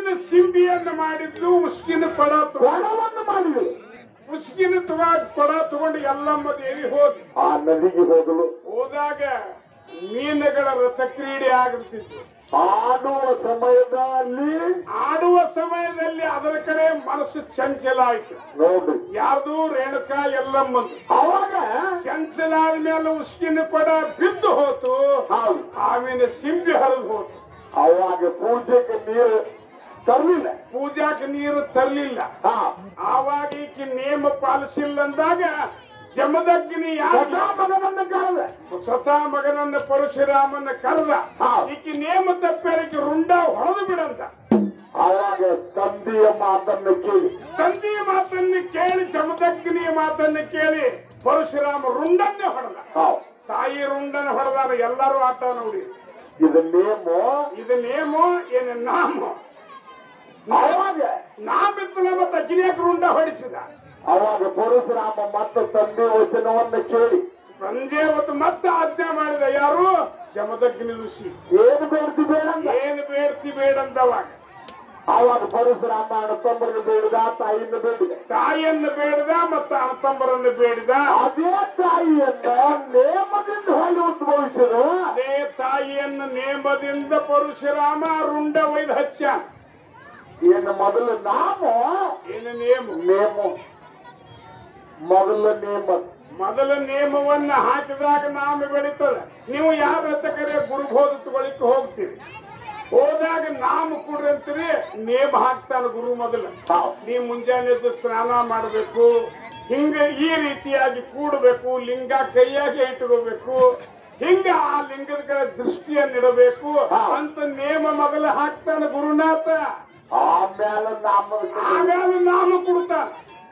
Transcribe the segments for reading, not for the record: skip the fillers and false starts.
ಹಾವಿನ ಸಿಂಬಿಯನ್ನು ಮಾಡಿದ್ಲು, ಉಸ್ಕಿನ ಕೊಡವನ್ನು ಮಾಡಿದ್ರು. ಉಸ್ಕಿನ ಕೊಡ ತಗೊಂಡು ಎಲ್ಲಮ್ಮ ದೇವಿ ಹೋದ್. ಆ ನದಿಗೆ ಹೋದಳು. ಹೋದಾಗ ಮೀನುಗಳ ರಥ ಕ್ರೀಡೆ ಆಗಿರ್ತಿತ್ತು. ಆಡುವ ಸಮಯದಲ್ಲಿ ಅದರ ಕಡೆ ಮನಸ್ಸು ಚಂಚಲ ಆಯ್ತು ನೋಡ್ರಿ. ಯಾರ್ದು? ರೇಣುಕಾ ಎಲ್ಲಮ್ಮಂದು. ಅವಾಗ ಚಂಚಲ ಆದ್ಮೇಲೆ ಉಸ್ಕಿನ ಕೊಡ ಬಿದ್ದು ಹೋತು, ಹಾವಿನ ಸಿಂಬಿ ಹರಿದು ಹೋತು. ಅವಾಗ ಪೂಜೆಗೆ ನೀರು ತರಲಿಲ್ಲ, ಪೂಜಾಕ್ಕೆ ನೀರು ತರಲಿಲ್ಲ. ಆವಾಗ ಈಕಿ ನೇಮ ಪಾಲಿಸಿಲ್ಲ ಅಂದಾಗ ಜಮದಗ್ನಿ ಮಗನನ್ನ ಕರೆದ, ಸ್ವತಃ ಮಗನನ್ನ ಪರಶುರಾಮನ ಕರೆದ. ಈಕಿ ನೇಮ ತಪ್ಪೇಳಿಕೆ ರುಂಡ ಹೊಡೆದು ಬಿಡಂತ. ಅವಾಗ ತಂದೆಯ ಮಾತನ್ನು ಕೇಳಿ ಜಮದಗ್ನಿಯ ಮಾತನ್ನು ಕೇಳಿ ಪರಶುರಾಮ ರುಂಡನ್ನೇ ಹೊಡೆದ. ತಾಯಿ ರುಂಡನ ಹೊಡೆದಾರ. ಎಲ್ಲರೂ ಆಟ ನೋಡಿ. ಇದು ನೇಮೋ ಏನು ನಾಮೋ? ನಾಮಿತ್ತಲ್ಲ ಮತ್ತೆ ಅಕ್ಕಿನ್ಯಾಕ ರುಂಡ ಹೊಡಿಸಿದ. ಅವಾಗ ಪರಶುರಾಮ ಮತ್ತೆ ತಂದೆ ವಚನವನ್ನು ಕೇಳಿ ಸಂಜೆ ಹೊತ್ತು ಮತ್ತೆ ಆಜ್ಞೆ ಮಾಡಿದ. ಯಾರು? ಜಮದಗ್ನಿ ಋಷಿ. ಏನು ಬೇಡ್ತಿ ಬೇಡಂದವಾಗ ಅವಾಗ ಪರಶುರಾಮ ಅಣ್ಣತಂಬರನ್ನು ಬೇಡಿದ, ತಾಯಿಯನ್ನು ಬೇಡಿದ. ತಾಯಿಯನ್ನು ಬೇಡಿದ ಮತ್ತು ಅಣ್ಣತಂಬರನ್ನು ಬೇಡಿದ. ಅದೇ ತಾಯಿಯನ್ನ ನೇಮದಿಂದ ಹೊಳಿ ಉದ್ಭವಿಸಿದ. ಅದೇ ತಾಯಿಯನ್ನು ನೇಮದಿಂದ ಪರಶುರಾಮ ರುಂಡ ಒಯ್ದು ಹಚ್ಚ. ಏನು ಮೊದಲು ನಾಮೋ? ಏನು ನೇಮ? ಮೊದಲ ನೇಮವನ್ನ ಹಾಕಿದಾಗ ನಾಮ ಬೆಳೀತದೆ. ನೀವು ಯಾರ ಕರೆ ಗುರುಬೋಧ ತಗೊಳಿಕ್ಕೆ ಹೋಗ್ತೀರಿ. ಹೋದಾಗ ನಾಮ ಕೊಡ್ರಿ ಅಂತೀರಿ, ನೇಮ ಹಾಕ್ತಾನ ಗುರು. ಮೊದಲು ನೀವು ಮುಂಜಾನೆ ಎದ್ದು ಸ್ನಾನ ಮಾಡಬೇಕು, ಹಿಂಗ ಈ ರೀತಿಯಾಗಿ ಕೂಡಬೇಕು, ಲಿಂಗ ಕೈಯಾಗಿ ಇಟ್ಕೋಬೇಕು, ಹಿಂಗ ಆ ಲಿಂಗದ ಕಡೆ ದೃಷ್ಟಿಯನ್ನಿಡಬೇಕು ಅಂತ ನೇಮ ಮೊದಲು ಹಾಕ್ತಾನ ಗುರುನಾಥ. ಆಮೇಲೆ ನಾಮ ಕೊಡ್ತಾನ.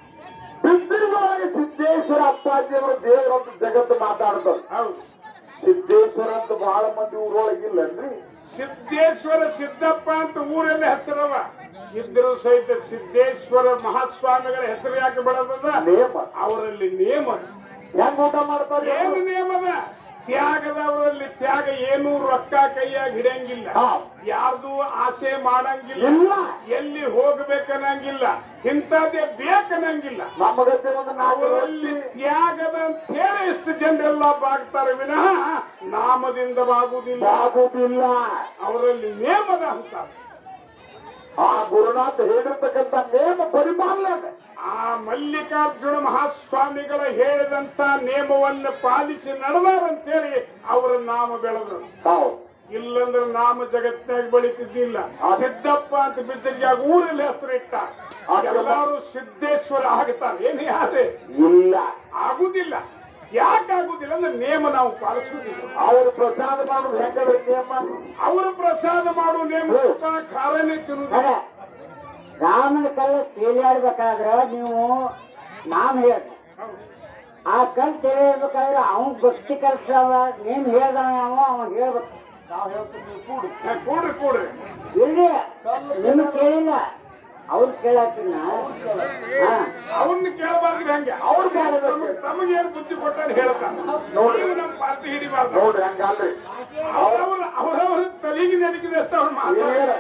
ಸಿದ್ದೇಶ್ವರ ಅಪ್ಪಾಜಿಯವರು ದೇವರಂತ ಜಗತ್ತು ಮಾತಾಡ್ತಾರೆ. ಹೌದು, ಸಿದ್ದೇಶ್ವರ ಅಂತ ಬಹಳ ಮಂದಿ ಊರೊಳಗಿಲ್ಲನ್ರಿ. ಸಿದ್ದೇಶ್ವರ ಸಿದ್ದಪ್ಪ ಅಂತ ಊರೆಲ್ಲ ಹೆಸರವ ಇದ್ರು ಸಹಿತ ಸಿದ್ದೇಶ್ವರ ಮಹಾಸ್ವಾಮಿಗಳ ಹೆಸರು ಯಾಕೆ ಬೆಳೆದ? ಅವರಲ್ಲಿ ನೇಮ. ಹೆಂಗ್ ಊಟ ಮಾಡ್ತಾರೆ? ಏನು ನೇಮದ? ತ್ಯಾಗದವರಲ್ಲಿ ತ್ಯಾಗ. ಏನು ರೊಕ್ಕ ಕೈಯಾಗಿ ಹಿಡಿಯಂಗಿಲ್ಲ, ಯಾರ್ದು ಆಸೆ ಮಾಡಂಗಿಲ್ಲ, ಎಲ್ಲಿ ಹೋಗ್ಬೇಕನ್ನಂಗಿಲ್ಲ, ಇಂಥದ್ದೇ ಬೇಕನ್ನಂಗಿಲ್ಲ. ಅವರಲ್ಲಿ ತ್ಯಾಗದ ಅಂತ ಹೇಳಿ ಎಷ್ಟು ಜನರೆಲ್ಲ ಬಾಗ್ತಾರೆ ವಿನಃ ನಾಮದಿಂದ ಬಾಗುವುದಿಲ್ಲ. ಅವರಲ್ಲಿ ನೇಮದ ಅಂತ. ಆ ಗುರುನಾಥ ಹೇಳಿರ್ತಕ್ಕಂಥ ನೇಮ ಪರಿಪಾಲನೆ. ಆ ಮಲ್ಲಿಕಾರ್ಜುನ ಮಹಾಸ್ವಾಮಿಗಳ ಹೇಳಿದಂತ ನೇಮವನ್ನು ಪಾಲಿಸಿ ನಡೆದಾರಂತೇಳಿ ಅವರ ನಾಮ ಬೆಳೆದರು. ಇಲ್ಲಂದ್ರೆ ನಾಮ ಜಗತ್ತಿನಾಗ ಬೆಳೀತಿದ್ದಿಲ್ಲ. ಸಿದ್ದಪ್ಪ ಅಂತ ಬಿದ್ದರಿಗೆ ಊರಲ್ಲಿ ಹೆಸರಿಟ್ಟ. ಎಲ್ಲರೂ ಸಿದ್ದೇಶ್ವರ ಆಗ್ತಾರೆ. ಏನ್ ಯಾರೇ ಇಲ್ಲ, ಆಗುದಿಲ್ಲ. ಯಾಕಾಗುದಿಲ್ಲ ಅಂದ್ರೆ ನೇಮ ನಾವು ಪಾಲಿಸುವುದಿಲ್ಲ. ಅವರು ಪ್ರಸಾದ ಮಾಡುದು ಹೆಂಗಂದ್ರೆ ನೇಮ. ಅವರು ಪ್ರಸಾದ ಮಾಡುವ ನೇಮ ಖಾರನೇ ತಿನ್ನುವುದು. ರಾಮನ ಕಲ್ಲು ತೇಲಿಯಾಡ್ಬೇಕಾದ್ರ ನೀವು ನಾಮ ಹೇಳ್ರಿ. ಆ ಕಲ್ ತೇಲಿಯಾಡ್ಬೇಕಾದ್ರೆ ಅವನ್ ಭಕ್ತಿ ಕಲ್ಸವ ನೀನ್ ಹೇಳ್ದವ ಅವನ್ ಹೇಳ್ಬೇಕು. ನಾವು ಹೇಳ್ತೀವಿ ಕೂಡ್ರಿ ಇಲ್ರಿ, ನಿಮ್ಗೆ ಕೇಳಿಲ್ಲ, ಅವ್ರು ಕೇಳತ್ತೀನ. ಅವನ್ನ ಕೇಳಬಾರ್ದು. ಹೆಂಗೆ ಅವ್ರು ತಮಗೇನು ಬುದ್ಧಿ ಕೊಟ್ಟಾರ ಹೇಳ್ತಾನೆ. ನೋಡಿ ನಮ್ಮ ಪಾರ್ಟಿ ಹಿಡಿಬಾರ್ದು. ನೋಡ್ರಿ ಹಂಗಲ್ರಿ. ಅವರವ್ರ ತಲೆಗೆ ನೆನಕಿದಷ್ಟ ಅವ್ರು ಮಾತಾಡ್ತಾರೆ.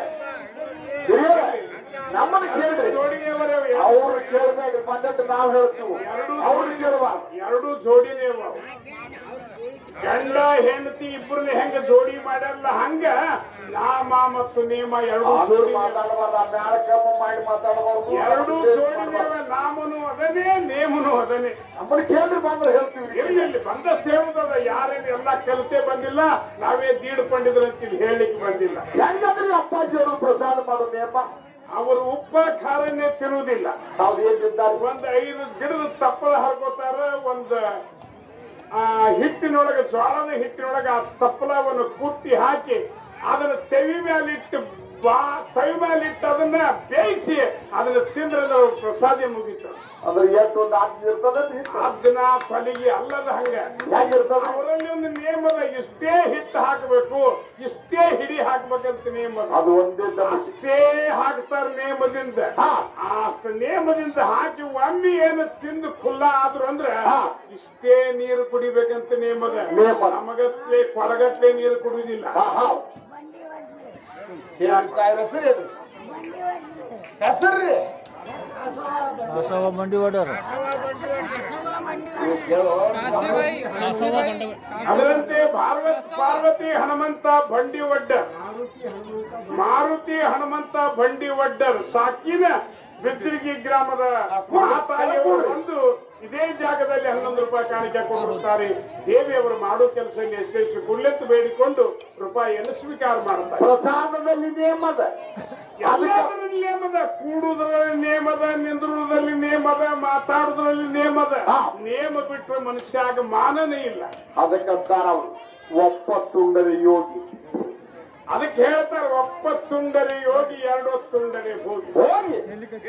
ನಮ್ಮನ್ನ ಕೇಳ್ರಿ. ಅವ್ರು ಕೇಳಿದಾಗ ಬಂದಟ್ಟು ನಾವು ಹೇಳ್ತೀವಿ. ಅವ್ರು ಕೇಳಬಾರ್ದು. ಎರಡು ಜೋಡಿನೇವ. ಗಂಡ ಹೆಂಡತಿ ಇಬ್ಬರನ್ನ ಹೆಂಗ ಜೋಡಿ ಮಾಡಲ್ಲ ಹಂಗ ನಾಮ ಮತ್ತು ನೇಮ ಎರಡು ಜೋಡಿ ಮಾತಾಡಬಾರ್ದು. ಎರಡು ಜೋಡಿನೇವ. ನಾಮನು ಅದನ್ನೇ, ನೇಮನು ಅದನ್ನೇ. ನಮ್ಮನ್ನ ಕೇಳ್ರಿ ಬಂದ್ರೆ ಹೇಳ್ತೀವಿ. ಇಲ್ಲಿ ಬಂದಷ್ಟು ಹೇಳುದದ. ಯಾರೇನು ಎಲ್ಲ ಕಲಿತೆ ಬಂದಿಲ್ಲ, ನಾವೇ ದೀಡ್ ಪಂಡಿದ್ರು ಅಂತೀವಿ, ಹೇಳಲಿಕ್ಕೆ ಬಂದಿಲ್ಲ. ಹೆಂಗಂದ್ರೆ ಅಪ್ಪಾಜಿ ಅವರು ಪ್ರಸಾದ ಮಾಡೋ ನೇಮ. ಅವರು ಉಪ್ಪ ಖಾರನ್ನೇ ತಿನ್ನುವುದಿಲ್ಲ. ಒಂದ್ 5 ಗಿಡದ ತಪ್ಪಲ ಹರ್ಕೋತಾರ. ಒಂದು ಹಿಟ್ಟಿನೊಳಗೆ, ಜೋಳದ ಹಿಟ್ಟಿನೊಳಗೆ ಆ ತಪ್ಪಲವನ್ನು ಕುಟ್ಟಿ ಹಾಕಿ ಅದನ್ನ ತೆವಿ ಮೇಲಿಟ್ಟು ಅದನ್ನ ಬೇಯಿಸಿ ಅದನ್ನ ತಿಂದ್ರೆ ಪ್ರಸಾದ ಮುಗಿತು. ಅಂದ್ರೆ ಎಷ್ಟು ಒಂದು ಇರ್ತದ ಅದನ್ನ ಫಲಿಗೆ ಅಲ್ಲದ ಹಂಗ ಅವರಲ್ಲಿ ಒಂದು ನೇಮದ. ಇಷ್ಟೇ ಹಿಟ್ಟು ಹಾಕಬೇಕು, ಇಷ್ಟೇ ಹಿಡಿ ಹಾಕ್ಬೇಕಂತ ನೇಮದ. ಅದು ಒಂದೇ ಅಷ್ಟೇ ಹಾಕ್ತಾರ ನೇಮದಿಂದ. ಅಷ್ಟು ನೇಮದಿಂದ ಹಾಕಿ ಒಮ್ಮೆ ಏನು ತಿಂದು ಖುಲ್ಲ ಆದ್ರು ಅಂದ್ರೆ ಇಷ್ಟೇ ನೀರು ಕುಡಿಬೇಕಂತ ನೇಮದ. ನಮಗತ್ಲೆ ಕೊಡಗಟ್ಲೆ ನೀರು ಕುಡಿಯುವುದಿಲ್ಲ. ಹೆಸರ್ರಿ ಮಂಡಿ ಹೊಡ್ಯಾರ ಅದರಂತೆ ಪಾರ್ವತಿ ಹನುಮಂತ ಬಂಡಿ ಒಡ್ಡರ್ ಮಾರುತಿ ಹನುಮಂತ ಬಂಡಿ ಒಡ್ಡರ್ ಸಾಕಿನ ಬಿದ್ರಿಗಿ ಗ್ರಾಮದ ಮಾತಾಯಿಯವರು ಬಂದು ಇದೇ ಜಾಗದಲ್ಲಿ 11 ರೂಪಾಯಿ ಕಾಣಿಕೆ ಕೊಟ್ಟಿರುತ್ತಾರೆ. ದೇವಿಯವರು ಮಾಡೋ ಕೆಲಸದಲ್ಲಿ ಯಶಸ್ವಿ ಗುಳ್ಳೆತ್ತು ಬೇಡಿಕೊಂಡು ರೂಪಾಯಿ ಸ್ವೀಕಾರ ಮಾಡ್ತಾರೆ. ಪ್ರಸಾದದಲ್ಲಿ ನೇಮದ ಎಲ್ಲದರಲ್ಲಿ ನೇಮದ, ಕೂಡುವುದರಲ್ಲಿ ನೇಮದ, ನಿಂದ್ರುವುದರಲ್ಲಿ ನೇಮದ, ಮಾತಾಡುವುದರಲ್ಲಿ ನೇಮದ. ನೇಮ ಬಿಟ್ಟರೆ ಮನುಷ್ಯಾಗ ಮಾನನೇ ಇಲ್ಲ. ಅದಕ್ಕಂತಾರ ಅವರು ಒಪ್ಪತ್ತುಂಡರಿ ಯೋಗಿ. ಅದಕ್ಕೆ ಹೇಳ್ತಾರೆ ಒಪ್ಪತ್ತುಂಡರಿ ಯೋಗಿ 2 ಹೊತ್ತುಂಡರಿ ಭೋಗಿ. ಹೋಗಿ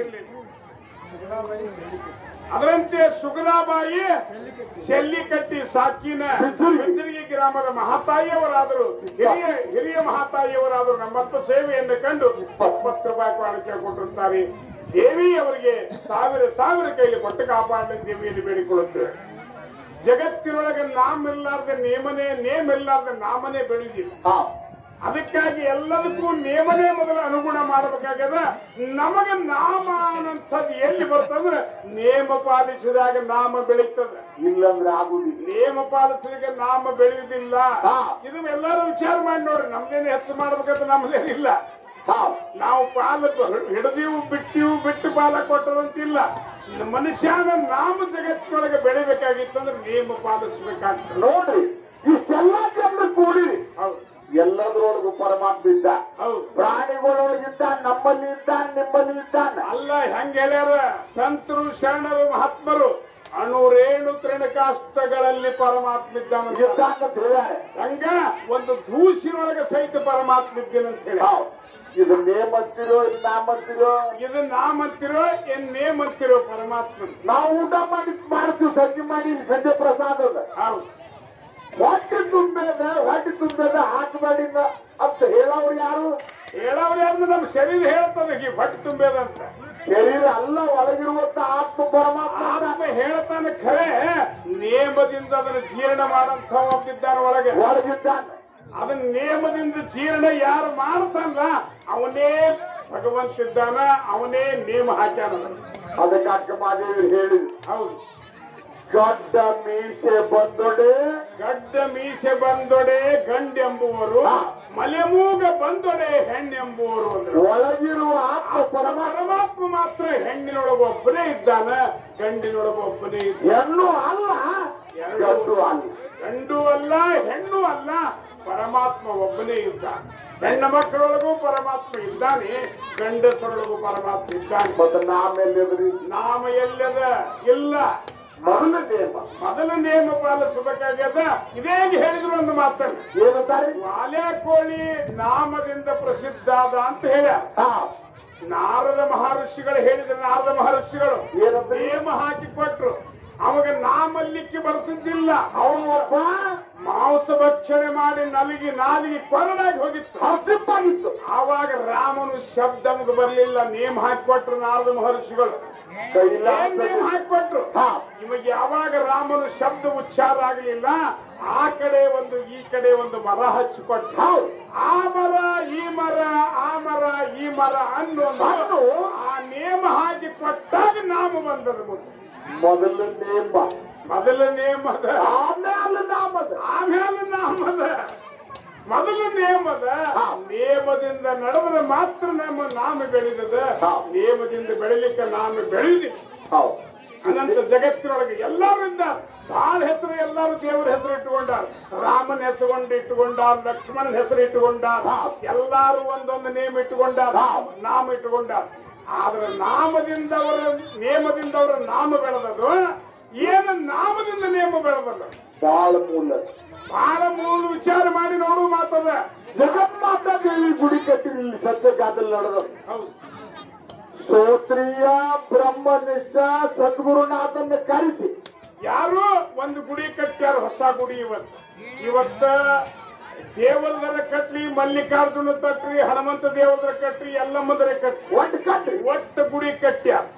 ಅದರಂತೆ ಸುಗಲಾಬಾಯಿ ಶೆಲ್ಲಿಕಟ್ಟಿ ಸಾಕಿನ ಬಿದ್ರಿಗೆ ಗ್ರಾಮದ ಮಹಾತಾಯಿಯವರಾದರು, ಹಿರಿಯ ಮಹಾತಾಯಿಯವರಾದರು. ನಮ್ಮತ್ತ ಸೇವೆಯನ್ನು ಕಂಡು 20 ರೂಪಾಯಿ ಕಾಣಿಕೆ ಕೊಟ್ಟಿರುತ್ತಾರೆ. ದೇವಿ ಅವರಿಗೆ ಸಾವಿರ ಕೈಲಿ ಕೊಟ್ಟು ಕಾಪಾಡಲಿ ದೇವಿಯಲ್ಲಿ ಬೇಡಿಕೊಳ್ಳುತ್ತೇವೆ. ಜಗತ್ತಿನೊಳಗೆ ನಾಮಿಲ್ಲಾರ್ದ ನೇಮಿಲ್ಲಾರ್ದ ನಾಮನೇ ಬೆಳೆದಿಲ್ಲ. ಅದಕ್ಕಾಗಿ ಎಲ್ಲದಕ್ಕೂ ನೇಮನೇ ಮೊದಲು ಅನುಗುಣ ಮಾಡಬೇಕಾಗ್ಯದ. ನಮಗೆ ನಾಮ ಅನ್ನಂಥದ್ದು ಎಲ್ಲಿ ಬರ್ತಂದ್ರೆ ನೇಮ ಪಾಲಿಸಿದಾಗ ನಾಮ ಬೆಳೀತದೆ, ಇಲ್ಲಂದ್ರೆ ಆಗುದಿಲ್ಲ. ನೇಮ ಪಾಲಿಸಿದಾಗ ನಾಮ ಬೆಳೆಯುವುದಿಲ್ಲ. ಇದು ಎಲ್ಲರೂ ವಿಚಾರ ಮಾಡಿ ನೋಡ್ರಿ. ನಮ್ದೇನು ಹೆಚ್ಚು ಮಾಡ್ಬೇಕಂತ ನಮ್ದೇನಿಲ್ಲ. ನಾವು ಪಾಲ ಹಿಡಿದೀವು ಬಿಟ್ಟು ಪಾಲ ಕೊಟ್ಟದಂತಿಲ್ಲ. ಮನುಷ್ಯನ ನಾಮ ಜಗತ್ತಿನೊಳಗೆ ಬೆಳಿಬೇಕಾಗಿತ್ತಂದ್ರೆ ನೇಮ ಪಾಲಿಸಬೇಕಾಗ್ತದೆ. ನೋಡ್ರಿ, ಇಷ್ಟೆಲ್ಲ ಜನ ಕೂಡಿರಿ. ಹೌದು, ಎಲ್ಲದರೊಳಗೂ ಪರಮಾತ್ಮ ಇದ್ದ. ಹೌದು. ಪ್ರಾಣಿಗಳೊಳಗಿದ್ದ, ನಮ್ಮಲ್ಲಿ ಇದ್ದಾನ, ನಿಮ್ಮಲ್ಲಿ ಇದ್ದಾನ. ಅಲ್ಲ ಹೆಂಗ ಹೇಳ್ಯಾರ ಸಂತರು, ಶರಣರು, ಮಹಾತ್ಮರು, ಅಣುರೇಣು ತೃಣಕಾಷ್ಟಗಳಲ್ಲಿ ಪರಮಾತ್ಮ ಇದ್ದಾನ. ಹಂಗ ಒಂದು ದೂಸಿನೊಳಗೆ ಸಹಿತ ಪರಮಾತ್ಮ ಇದ್ದೇನಂತ ಹೇಳಿ. ಇದು ನೇಮಂತಿರೋ, ಇದು ನಾಮಂತಿರೋ, ಇದು ನಾಮಂತಿರೋ ಏನ್ ನೇಮಂತಿರೋ ಪರಮಾತ್ಮ. ನಾವು ಊಟ ಮಾಡ್ತೀವಿ, ಸಂಜೆ ಪ್ರಸಾದ ಅದ. ಹೌದು, ಹೊಟ್ಟೆ ತುಂಬದ ಹಾಕಬೇಡಿ ಅಂತ ಹೇಳೋರು ಯಾರು? ಹೇಳವ್ರು ಯಾರು? ನಮ್ಮ ಶರೀರ ಹೇಳ್ತದ ಈ ಹೊಟ್ಟೆ ತುಂಬೇದಂತ. ಶರೀರ ಅಲ್ಲ, ಒಳಗಿರುವಂತ ಆತ್ಮ ಪರಮಾತ್ಮ ಹೇಳ್ತಾನೆ. ಖರೆ ನೇಮದಿಂದ ಅದನ್ನ ಜೀರ್ಣ ಮಾಡಂತ ಒಬ್ಬಿದ್ದಾನ ಒಳಗಿದ್ದಾನೆ. ಅದನ್ನ ನೇಮದಿಂದ ಜೀರ್ಣ ಯಾರು ಮಾಡ್ತಾನಲ್ಲ ಅವನೇ ಭಗವಂತ ಇದ್ದಾನ, ಅವನೇ ನೇಮ ಹಾಕ್ಯಾನ. ಅದಕ್ಕೆ ಅಕ್ಕ ಮಾದೇವಿ ಹೇಳಿದ್ರು, ಹೌದು, ಗಡ್ಡ ಮೀಸೆ ಬಂದೊಡೆ ಗಂಡೆಂಬುವರು, ಮಲೆಮೂಗ ಬಂದೊಡೆ ಹೆಣ್ಣೆಂಬುವರು. ಅಂದ್ರೆ ಒಳಗಿರುವ ಆತ್ಮ ಪರಮಾತ್ಮ ಮಾತ್ರ ಹೆಣ್ಣಿನೊಳಗೊಬ್ಬನೇ ಇದ್ದಾನ, ಗಂಡಿನೊಳಗೊಬ್ಬನೇ ಇದ್ದಾನ. ಹೆಣ್ಣು ಅಲ್ಲ, ಗಂಡು ಅಲ್ಲ, ಹೆಣ್ಣು ಅಲ್ಲ, ಪರಮಾತ್ಮ ಒಬ್ಬನೇ ಇದ್ದಾನೆ. ಹೆಣ್ಣ ಮಕ್ಕಳೊಳಗೂ ಪರಮಾತ್ಮ ಇದ್ದಾನೆ, ಗಂಡಸರೊಳಗೂ ಪರಮಾತ್ಮ ಇದ್ದಾನೆ. ಮತ್ತೆ ನಾಮ ಎಲ್ಲದ ಇಲ್ಲ. ಮೊದಲ ನೇಮ ಪಾಲಿಸಬೇಕಾಗ್ಯದ. ಇದೇ ಹೇಳಿದ್ರು ಒಂದು ಮಾತನ್ನು. ಏನಂತಾರೆ? ವಾಲೆ ಕೋಳಿ ನಾಮದಿಂದ ಪ್ರಸಿದ್ಧ ಆದ ಅಂತ ಹೇಳ ನಾರದ ಮಹರ್ಷಿಗಳು ಹೇಳಿದ್ರು. ನಾರದ ಮಹರ್ಷಿಗಳು ನೇಮ ಹಾಕಿ ಕೊಟ್ರು. ಅವಾಗ ನಾಮಲ್ಲಿಕ್ಕೆ ಬರ್ತಿದ್ದಿಲ್ಲ. ಅವನು ಒಬ್ಬ ಮಾಂಸ ಭಕ್ಷಣೆ ಮಾಡಿ ನಾಲಿಗೆ ಕೊರಡಾಗಿ ಹೋಗಿತ್ತು. ಆವಾಗ ರಾಮನು ಶಬ್ದ ನಮಗೆ ಬರಲಿಲ್ಲ. ನೇಮ ಹಾಕಿಕೊಟ್ರು ನಾರದ ಮಹರ್ಷಿಗಳು. ನೇಮ ಹಾಕಿಕೊಟ್ರು. ನಿಮಗೆ ಯಾವಾಗ ರಾಮನು ಶಬ್ದ ಉಚ್ಚಾರ ಆಗಲಿಲ್ಲ, ಆ ಕಡೆ ಒಂದು ಈ ಕಡೆ ಒಂದು ಮರ ಹಚ್ಚಿಕೊಟ್ರು. ಆ ಮರ ಈ ಮರ, ಆ ಮರ ಈ ಮರ ಅನ್ನೋ ಆ ನೇಮ ಹಾಕಿ ಕೊಟ್ಟಾಗ ನಾಮ ಬಂದದ. ಮೊದಲ ನೇಮದ, ಆಮೇಲೆ ನಾಮದ. ಮೊದಲ ನೇಮದ. ನೇಮದಿಂದ ನಡೆದ್ರೆ ಮಾತ್ರ ನಮ್ಮ ನಾಮ ಬೆಳೆದದ. ನೇಮದಿಂದ ಬೆಳಿಲಿಕ್ಕೆ ನಾಮ ಬೆಳೆದಿ. ಅನಂತ ಜಗತ್ತಿನೊಳಗೆ ಎಲ್ಲರಿಂದ ಬಹಳ ಹೆಸರು, ಎಲ್ಲರೂ ದೇವರ ಹೆಸರು ಇಟ್ಟುಕೊಂಡಾರ. ರಾಮನ ಹೆಸರು ಇಟ್ಟುಕೊಂಡಾರ, ಲಕ್ಷ್ಮಣನ ಹೆಸರು ಇಟ್ಟುಕೊಂಡಾರ, ಎಲ್ಲಾರು ಒಂದೊಂದು ನೇಮ ಇಟ್ಟುಕೊಂಡಾರ, ನಾಮ ಇಟ್ಟುಕೊಂಡಾರ. ಆದ್ರೆ ನೇಮದಿಂದ ಅವರ ನಾಮ ಬೆಳೆದದು ಏನು? ನಾಮದಿಂದ ನೇಮ ಬೆಳೆದಲ್ಲ. ಬಹಳ ಮೂಲ ವಿಚಾರ ಮಾಡಿ ನೋಡು ಮಾತದ. ಜಗನ್ಮಾತಾ ದೇವಿ ಗುಡಿ ಕಟ್ಟಿರಿ, ಇಲ್ಲಿ ಸತ್ಯಗಾದಲ್ಲಿ ನಡೆದ. ಹೌದು, ಶ್ರೋತ್ರಿಯ ಬ್ರಹ್ಮನಿಷ್ಠ ಸದ್ಗುರುನಾಥನ್ನ ಕರೆಸಿ ಯಾರು ಒಂದು ಗುಡಿ ಕಟ್ಟ್ಯಾರ, ಹೊಸ ಗುಡಿ. ಇವತ್ತ ದೇವರದರ ಕಟ್ಲಿ, ಮಲ್ಲಿಕಾರ್ಜುನ ಕಟ್ರಿ, ಹನುಮಂತ ದೇವರ ಕಟ್ರಿ, ಎಲ್ಲಮ್ಮದರ ಕಟ್ರಿ, ಒಟ್ಟು ಗುಡಿ ಕಟ್ಟ್ಯಾರ.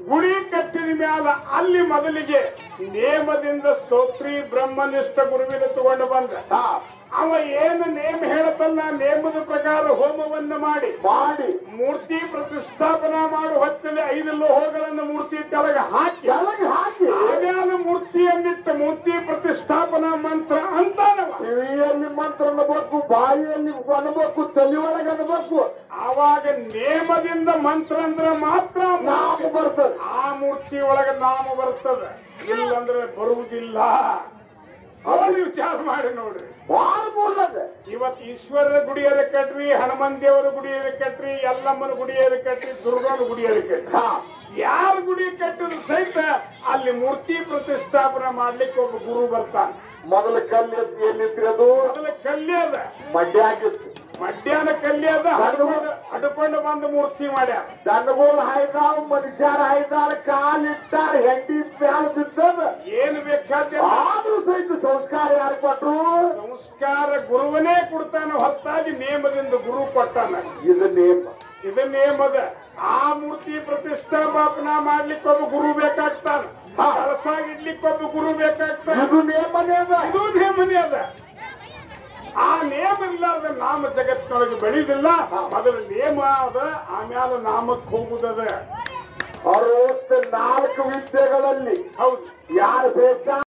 ಗುಡಿ ಕಟ್ಟಿದ ಮ್ಯಾಲ ಅಲ್ಲಿ ಮೊದಲಿಗೆ ನೇಮದಿಂದ ಸ್ತೋತ್ರಿ ಬ್ರಹ್ಮನಿಷ್ಠ ಗುರುವಿನ ತಗೊಂಡು ಬಂದ. ಅವ ಏನು ನೇಮ ಹೇಳತಲ್ಲ ನೇಮದ ಪ್ರಕಾರ ಹೋಮವನ್ನು ಮಾಡಿ ಮೂರ್ತಿ ಪ್ರತಿಷ್ಠಾಪನಾ ಮಾಡು ಹೊತ್ತಲ್ಲಿ 5 ಲೋಹಗಳನ್ನು ಮೂರ್ತಿ ಕೆಳಗೆ ಹಾಕಿ ಆಮ್ಯಾಲ ಮೂರ್ತಿಯನ್ನಿಟ್ಟು ಮೂರ್ತಿ ಪ್ರತಿಷ್ಠಾಪನಾ ಮಂತ್ರ ಅಂತಾನವ. ಕಿವಿಯಲ್ಲಿ ಮಂತ್ರ ಅನ್ನಬೇಕು, ಬಾಯಿಯಲ್ಲಿ ಅನ್ನಬೇಕು, ತಲೆಯೊಳಗೆ ಅನ್ನಬೇಕು. ಆವಾಗ ನೇಮದಿಂದ ಮಂತ್ರ ಅಂದ್ರೆ ಮಾತ್ರ ನಾಮ ಬರ್ತದೆ. ಆ ಮೂರ್ತಿ ಒಳಗೆ ನಾಮ ಬರ್ತದೆ, ಇಲ್ಲಂದ್ರೆ ಬರುವುದಿಲ್ಲ. ಅವನು ವಿಚಾರ ಮಾಡಿ ನೋಡ್ರಿ. ಇವತ್ತು ಈಶ್ವರನ ಗುಡಿಯರ ಕಟ್ರಿ, ಹನುಮನ್ ದೇವರ ಗುಡಿಯರ ಕಟ್ರಿ, ಎಲ್ಲಮ್ಮನ ಗುಡಿಯರ ಕಟ್ರಿ, ದುರ್ಗನ ಗುಡಿಯರ ಕಟ್ರಿ. ಯಾರ ಗುಡಿ ಕಟ್ಟಿದ್ರು ಸಹಿತ ಅಲ್ಲಿ ಮೂರ್ತಿ ಪ್ರತಿಷ್ಠಾಪನೆ ಮಾಡ್ಲಿಕ್ಕೆ ಒಬ್ಬ ಗುರು ಬರ್ತಾನೆ. ಮೊದಲ ಕಲ್ಲು ಎತ್ತಿ ಎಲ್ಲಿತ್ರಿ? ಅದು ಮೊದಲ ಕಲ್ಲಿ ಅದ, ಮಡ್ಯ ಆಗಿತ್ತು. ಮಡ್ಯಾನ ಕಲ್ಲಿ ಅದ, ಹಡ್ಕೊಂಡು ಬಂದು ಮೂರ್ತಿ ಮಾಡ್ಯಾರ. ದನಗೋಳು ಹಾಯ್ದಾವ, ಮನುಷ್ಯರ ಹಾಯ್ದಾರ, ಕಾಲಿಟ್ಟಾರ, ಹೆಂಡಿ ಮ್ಯಾಲ ಬಿದ್ದದ. ಏನು ಬೇಕಾದ ಆದ್ರೂ ಸಹಿತ ಸಂಸ್ಕಾರ ಯಾರು ಕೊಟ್ರು? ಸಂಸ್ಕಾರ ಗುರುವನೇ ಕೊಡ್ತಾನೆ ಹೊರತಾಗಿ ನೇಮದಿಂದ ಗುರು ಕೊಟ್ಟಾನ. ಇದು ನೇಮ, ಇದು ನೇಮದ. ಆ ಮೂರ್ತಿ ಪ್ರತಿಷ್ಠಾಪನಾ ಮಾಡ್ಲಿಕ್ಕೆ ಒಬ್ಬ ಗುರು ಬೇಕಾಗ್ತಾನ, ಕಳಸ ಇಡ್ಲಿಕ್ಕೆ ಒಬ್ಬ ಗುರು ಬೇಕಾಗ್ತಾನ. ಇದು ನೇಮನೇ ಅದ, ಇದು ನೇಮನೇ ಅದ. ಆ ನೇಮ ಇಲ್ಲಾರ್ದ ನಾಮ ಜಗತ್ತಿನೊಳಗೆ ಬೆಳೆಯುವುದಿಲ್ಲ. ಮೊದಲು ನೇಮ ಅದ, ಆಮ್ಯಾಲ ನಾಮಕ್ಕೆ ಹೋಗುದದ. 64 ವಿದ್ಯೆಗಳಲ್ಲಿ ಹೌದು, ಯಾರು ಬೇಕಾ